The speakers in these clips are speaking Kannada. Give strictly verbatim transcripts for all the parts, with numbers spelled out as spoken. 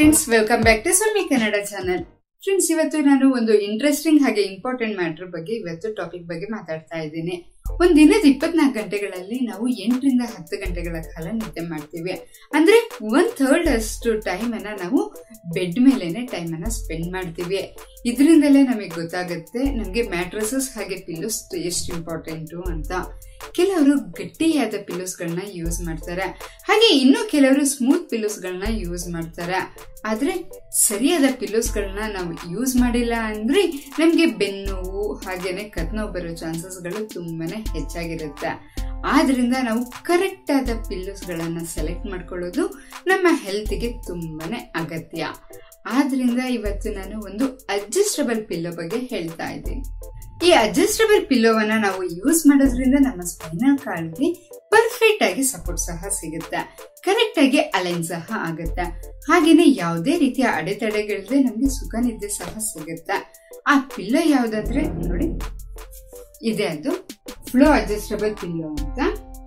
Friends, welcome back to Soumya Kannada channel. Friends, ಇವತ್ತು ನಾನು ಒಂದು ಇಂಟ್ರೆಸ್ಟಿಂಗ್ ಹಾಗೆ ಇಂಪಾರ್ಟೆಂಟ್ ಮ್ಯಾಟರ್ ಬಗ್ಗೆ ಇವತ್ತು ಟಾಪಿಕ್ ಬಗ್ಗೆ ಮಾತಾಡ್ತಾ ಇದ್ದೀನಿ. ಒಂದ್ ದಿನದ ಇಪ್ಪತ್ನಾಲ್ಕು ಗಂಟೆಗಳಲ್ಲಿ ನಾವು ಎಂಟರಿಂದ ಹತ್ತು ಗಂಟೆಗಳ ಕಾಲ ನಿದ್ದೆ ಮಾಡ್ತೀವಿ. ಅಂದ್ರೆ ಒನ್ ಥರ್ಡ್ ಅಷ್ಟು ಟೈಮ್ ಅನ್ನ ನಾವು ಬೆಡ್ ಮೇಲೆನೆ ಟೈಮ್ ಅನ್ನ ಸ್ಪೆಂಡ್ ಮಾಡ್ತೀವಿ. ಇದರಿಂದಲೇ ನಮಗೆ ಗೊತ್ತಾಗುತ್ತೆ ನಮ್ಗೆ ಮ್ಯಾಟ್ರಸಸ್ ಹಾಗೆ ಪಿಲ್ಲೋಸ್ ಎಷ್ಟು ಇಂಪಾರ್ಟೆಂಟು ಅಂತ. ಕೆಲವರು ಗಟ್ಟಿಯಾದ ಪಿಲ್ಲೋಸ್ ಗಳನ್ನ ಯೂಸ್ ಮಾಡ್ತಾರೆ, ಹಾಗೆ ಇನ್ನು ಕೆಲವರು ಸ್ಮೂತ್ ಪಿಲ್ಲೋಸ್ ಗಳನ್ನ ಯೂಸ್ ಮಾಡ್ತಾರೆ. ಆದ್ರೆ ಸರಿಯಾದ ಪಿಲ್ಲೋಸ್ ಗಳನ್ನ ನಾವು ಯೂಸ್ ಮಾಡಿಲ್ಲ ಅಂದ್ರೆ ನಮ್ಗೆ ಬೆನ್ನೋವು ಹಾಗೇನೆ ಕತ್ನೋವು ಬರೋ ಚಾನ್ಸಸ್ ಗಳು ತುಂಬಾನೇ ಹೆಚ್ಚಾಗಿರುತ್ತೆ. ಆದ್ರಿಂದ ನಾವು ಕರೆಕ್ಟ್ ಆದ ಪಿಲ್ಲೋಸ್ ಗಳನ್ನ ಸೆಲೆಕ್ಟ್ ಮಾಡ್ಕೊಳ್ಳೋದು ನಮ್ಮ ಹೆಲ್ತ್ ಗೆ ತುಂಬಾನೇ ಅಗತ್ಯ. ಆದ್ರಿಂದ ಇವತ್ತು ನಾನು ಒಂದು ಅಡ್ಜಸ್ಟಬಲ್ ಪಿಲ್ಲೋ ಬಗ್ಗೆ ಹೇಳ್ತಾ ಇದ್ದೀನಿ. ಈ ಅಡ್ಜಸ್ಟಬಲ್ ಪಿಲ್ಲೋವನ್ನ ನಾವು ಯೂಸ್ ಮಾಡೋದ್ರಿಂದ ನಮ್ಮ ಸ್ಪೈನಲ್ ಕಾರ್ಡ್ಗೆ ಪರ್ಫೆಕ್ಟ್ ಆಗಿ ಸಪೋರ್ಟ್ ಸಹ ಸಿಗುತ್ತೆ, ಕರೆಕ್ಟ್ ಆಗಿ ಅಲೈನ್ ಸಹ ಆಗುತ್ತೆ, ಹಾಗೇನೆ ಯಾವುದೇ ರೀತಿಯ ಅಡೆತಡೆಗಳಿಲ್ಲದೆ ನಮ್ಗೆ ಸುಖ ನಿದ್ದೆ ಸಹ ಸಿಗುತ್ತೆ. ಆ ಪಿಲ್ಲೋ ಯಾವ್ದಂದ್ರೆ ನೋಡಿ, ಇದೆ ಅದು ಫ್ಲೋ ಅಡ್ಜಸ್ಟಬಲ್ ಪಿಲ್ಲೋ ಅಂತ.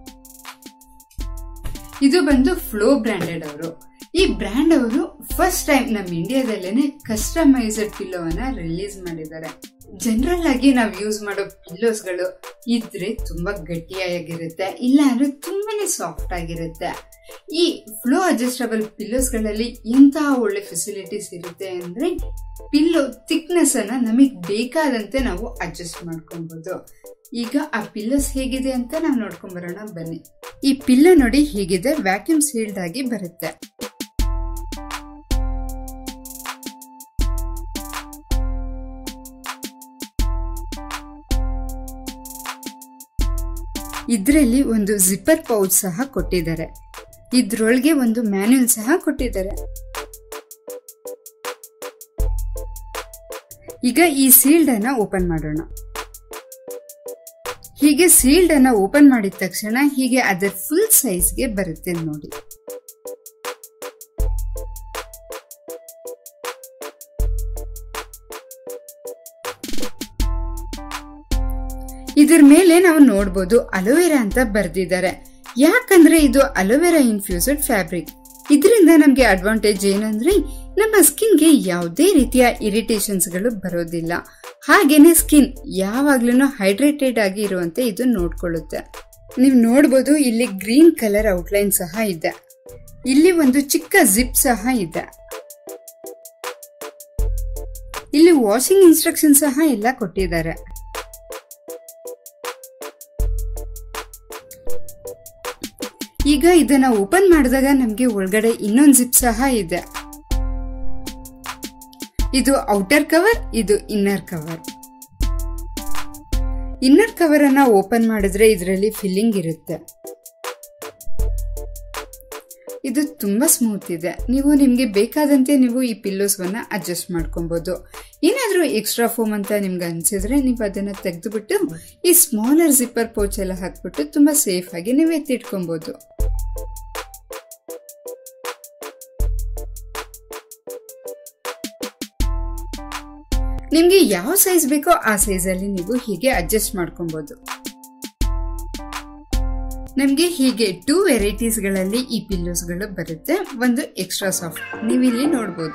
ಇದು ಬಂದು ಫ್ಲೋ ಬ್ರಾಂಡೆಡ್ ಅವರು. ಈ ಬ್ರ್ಯಾಂಡ್ ಅವರು ಫಸ್ಟ್ ಟೈಮ್ ನಮ್ಮ ಇಂಡಿಯಾದಲ್ಲೇನೆ ಕಸ್ಟಮೈಸ್ಡ್ ಪಿಲ್ಲೋವನ್ನ ರಿಲೀಸ್ ಮಾಡಿದ್ದಾರೆ. ಜನರಲ್ ಆಗಿ ನಾವು ಯೂಸ್ ಮಾಡೋ ಪಿಲ್ಲೋಸ್ ಗಳು ಇದ್ರೆ ತುಂಬಾ ಗಟ್ಟಿಯಾಗಿರುತ್ತೆ, ಇಲ್ಲ ಅಂದ್ರೆ ತುಂಬಾನೇ ಸಾಫ್ಟ್ ಆಗಿರುತ್ತೆ. ಈ ಫ್ಲೋ ಅಡ್ಜಸ್ಟಬಲ್ ಪಿಲ್ಲೋಸ್ ಗಳಲ್ಲಿ ಎಂತಹ ಒಳ್ಳೆ ಫೆಸಿಲಿಟೀಸ್ ಇರುತ್ತೆ ಅಂದ್ರೆ ಪಿಲ್ಲೋ ಥಿಕ್ನೆಸ್ ಅನ್ನ ನಮಗ್ ಬೇಕಾದಂತೆ ನಾವು ಅಡ್ಜಸ್ಟ್ ಮಾಡ್ಕೊಬಹುದು. ಈಗ ಆ ಪಿಲ್ಲೋಸ್ ಹೇಗಿದೆ ಅಂತ ನಾವು ನೋಡ್ಕೊಂಡ್ ಬರೋಣ ಬನ್ನಿ. ಈ ಪಿಲ್ಲೋ ನೋಡಿ ಹೀಗಿದೆ, ವ್ಯಾಕ್ಯೂಮ್ ಸೀಲ್ಡ್ ಆಗಿ ಬರುತ್ತೆ. ಇದ್ರಲ್ಲಿ ಒಂದು ಜಿಪ್ಪರ್ ಪೌಚ್ ಸಹ ಕೊಟ್ಟಿದ್ದಾರೆ. ಇದ್ರೊಳಗೆ ಒಂದು ಮ್ಯಾನ್ಯುಯಲ್ ಸಹ ಕೊಟ್ಟಿದ್ದಾರೆ. ಈಗ ಈ ಸೀಲ್ಡ್ ಅನ್ನ ಓಪನ್ ಮಾಡೋಣ. ಹೀಗೆ ಸೀಲ್ಡ್ ಅನ್ನ ಓಪನ್ ಮಾಡಿದ ತಕ್ಷಣ ಹೀಗೆ ಅದರ ಫುಲ್ ಸೈಜ್ಗೆ ಬರುತ್ತೆ ನೋಡಿ. ಇದ್ರ ಮೇಲೆ ನಾವು ನೋಡಬಹುದು ಅಲೋವೆರಾ ಅಂತ ಬರ್ದಿದ್ದಾರೆ. ಯಾಕಂದ್ರೆ ಇದು ಅಲೋವೆರಾ ಇನ್ಫ್ಯೂಸ್ಡ್ ಫ್ಯಾಬ್ರಿಕ್. ಇದರಿಂದ ನಮ್ಗೆ ಅಡ್ವಾಂಟೇಜ್ ಏನಂದ್ರೆ ನಮ್ಮ ಸ್ಕಿನ್ಗೆ ಯಾವುದೇ ರೀತಿಯ ಇರಿಟೇಷನ್ಸ್ ಗಳು ಬರೋದಿಲ್ಲ, ಹಾಗೇನೆ ಸ್ಕಿನ್ ಯಾವಾಗ್ಲೂ ಹೈಡ್ರೇಟೆಡ್ ಆಗಿ ಇರುವಂತೆ ಇದು ನೋಡ್ಕೊಳ್ಳುತ್ತೆ. ನೀವು ನೋಡಬಹುದು ಇಲ್ಲಿ ಗ್ರೀನ್ ಕಲರ್ ಔಟ್ಲೈನ್ ಸಹ ಇದೆ. ಇಲ್ಲಿ ಒಂದು ಚಿಕ್ಕ ಜಿಪ್ ಸಹ ಇದೆ. ಇಲ್ಲಿ ವಾಷಿಂಗ್ ಇನ್ಸ್ಟ್ರಕ್ಷನ್ ಸಹ ಎಲ್ಲ ಕೊಟ್ಟಿದ್ದಾರೆ. ಈಗ ಇದನ್ನ ಓಪನ್ ಮಾಡಿದಾಗ ನಮ್ಗೆ ಒಳಗಡೆ ಇನ್ನೊಂದು ಜಿಪ್ ಸಹ ಇದೆ. ಇದು ಔಟರ್ ಕವರ್, ಇದು ಇನ್ನರ್ ಕವರ್. ಇನ್ನರ್ ಕವರ್ ಅನ್ನ ಓಪನ್ ಮಾಡಿದ್ರೆ ಇದರಲ್ಲಿ ಫಿಲ್ಲಿಂಗ್ ಇರುತ್ತೆ. ಇದು ತುಂಬಾ ಸ್ಮೂತ್ ಇದೆ. ನೀವು ನಿಮ್ಗೆ ಬೇಕಾದಂತೆ ನೀವು ಈ ಪಿಲ್ಲೋಸ್ ವನ್ನ ಅಡ್ಜಸ್ಟ್ ಮಾಡ್ಕೊಬಹುದು. ಏನಾದ್ರೂ ಎಕ್ಸ್ಟ್ರಾ ಫೋಮ್ ಅಂತ ನಿಮ್ಗೆ ಅನ್ಸಿದ್ರೆ ನೀವು ಅದನ್ನ ತೆಗೆದುಬಿಟ್ಟು ಈ ಸ್ಮಾಲರ್ ಜಿಪ್ಪರ್ ಪೌಚ್ ಎಲ್ಲ ಹಾಕ್ಬಿಟ್ಟು ತುಂಬಾ ಸೇಫ್ ಆಗಿ ನೀವು ಎತ್ತಿಟ್ಕೊಬಹುದು. ನಿಮ್ಗೆ ಯಾವ ಸೈಜ್ ಬೇಕೋ ಆ ಸೈಜ್ ಅಲ್ಲಿ ನೀವು ಹೀಗೆ ಅಡ್ಜಸ್ಟ್ ಮಾಡ್ಕೊಬಹುದು. ನಮ್ಗೆ ಹೀಗೆ ಟೂ ವೆರೈಟೀಸ್ ಗಳಲ್ಲಿ ಈ ಪಿಲ್ಲೋಸ್ ಗಳು ಬರುತ್ತೆ. ಒಂದು ಎಕ್ಸ್ಟ್ರಾ ಸಾಫ್ಟ್, ನೀವು ಇಲ್ಲಿ ನೋಡಬಹುದು.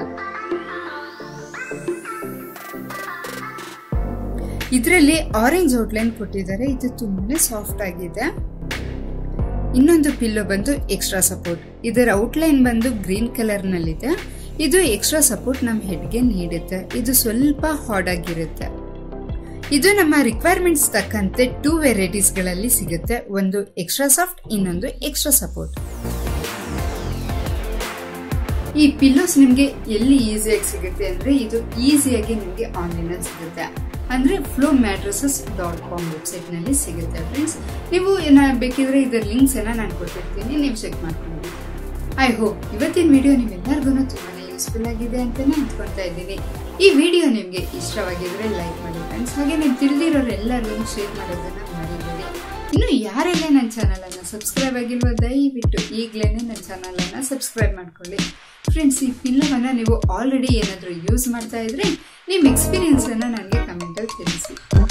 ಇದರಲ್ಲಿ ಆರೆಂಜ್ ಔಟ್ಲೈನ್ ಕೊಟ್ಟಿದ್ದಾರೆ. ಇದು ತುಂಬಾ ಸಾಫ್ಟ್ ಆಗಿದೆ. ಇನ್ನೊಂದು ಪಿಲ್ಲೋ ಬಂದು ಎಕ್ಸ್ಟ್ರಾ ಸಪೋರ್ಟ್. ಇದರ ಔಟ್ಲೈನ್ ಬಂದು ಗ್ರೀನ್ ಕಲರ್ ನಲ್ಲಿದೆ. ಇದು ಎಕ್ಸ್ಟ್ರಾ ಸಪೋರ್ಟ್ ನಮ್ಮ ಹೆಡ್ಗೆ ನೀಡುತ್ತೆ. ಇದು ಸ್ವಲ್ಪ ಹಾರ್ಡ್ ಆಗಿರುತ್ತೆ. ಇದು ನಮ್ಮ ರಿಕ್ವೈರ್ಮೆಂಟ್ಸ್ ತಕ್ಕಂತೆ ಟೂ ವೆರೈಟೀಸ್ ಗಳಲ್ಲಿ ಸಿಗುತ್ತೆ. ಒಂದು ಎಕ್ಸ್ಟ್ರಾ ಸಾಫ್ಟ್, ಇನ್ನೊಂದು ಎಕ್ಸ್ಟ್ರಾ ಸಪೋರ್ಟ್. ಈ ಪಿಲ್ಲೋಸ್ ನಿಮ್ಗೆ ಎಲ್ಲಿ ಈಸಿಯಾಗಿ ಸಿಗುತ್ತೆ ಅಂದ್ರೆ ಇದು ಈಸಿಯಾಗಿ ನಿಮ್ಗೆ ಆನ್ಲೈನ್ ಅಲ್ಲಿ ಸಿಗುತ್ತೆ. ಅಂದ್ರೆ Flo mattresses dot com website ನಲ್ಲಿ ಸಿಗುತ್ತೆ. ಫ್ರೆಂಡ್ಸ್, ನೀವು ಬೇಕಿದ್ರೆ ಇದರ ಲಿಂಕ್ಸ್ ಅನ್ನ ನಾನು ಕೊಟ್ಟಿರ್ತೀನಿ, ನೀವು ಚೆಕ್ ಮಾಡ್ಕೊಂಡು. ಐ ಹೋಪ್ ಇವತ್ತಿನ ವಿಡಿಯೋ ನಿಮ್ಮೆಲ್ಲರಿಗೂ ತುಂಬಾನೇ ಯೂಸ್ಫುಲ್ ಆಗಿದೆ ಅಂತಾನೆ ಅಂದ್ಕೊಳ್ತಾ ಇದ್ದೀನಿ. ಈ ವಿಡಿಯೋ ನಿಮ್ಗೆ ಇಷ್ಟವಾಗಿದ್ರೆ ಲೈಕ್ ಮಾಡಿ ಫ್ರೆಂಡ್ಸ್, ಹಾಗೆ ನೀವು ತಿಳಿದಿರೋರೆಲ್ಲರಿಗೂ ಶೇರ್ ಮಾಡೋದನ್ನ ಮರಿಬೇಡಿ. ಇನ್ನು ಯಾರೆಲ್ಲ ನನ್ನ ಚಾನಲ್ ಅನ್ನ ಸಬ್ಸ್ಕ್ರೈಬ್ ಆಗಿಲ್ವೋ ದಯವಿಟ್ಟು ಈಗಲೇನೆ ನನ್ನ ಚಾನಲ್ ಅನ್ನ ಸಬ್ಸ್ಕ್ರೈಬ್ ಮಾಡ್ಕೊಳ್ಳಿ. ಫ್ರೆಂಡ್ಸ್, ಈ ಪಿಲ್ಲೋವನ್ನ ನೀವು ಆಲ್ರೆಡಿ ಏನಾದರೂ ಯೂಸ್ ಮಾಡ್ತಾ ಇದ್ರೆ ನಿಮ್ಮ ಎಕ್ಸ್ಪೀರಿಯನ್ಸ್ ಅನ್ನ ನನಗೆ ಕಮೆಂಟ್ ಅಲ್ಲಿ ತಿಳಿಸಿ.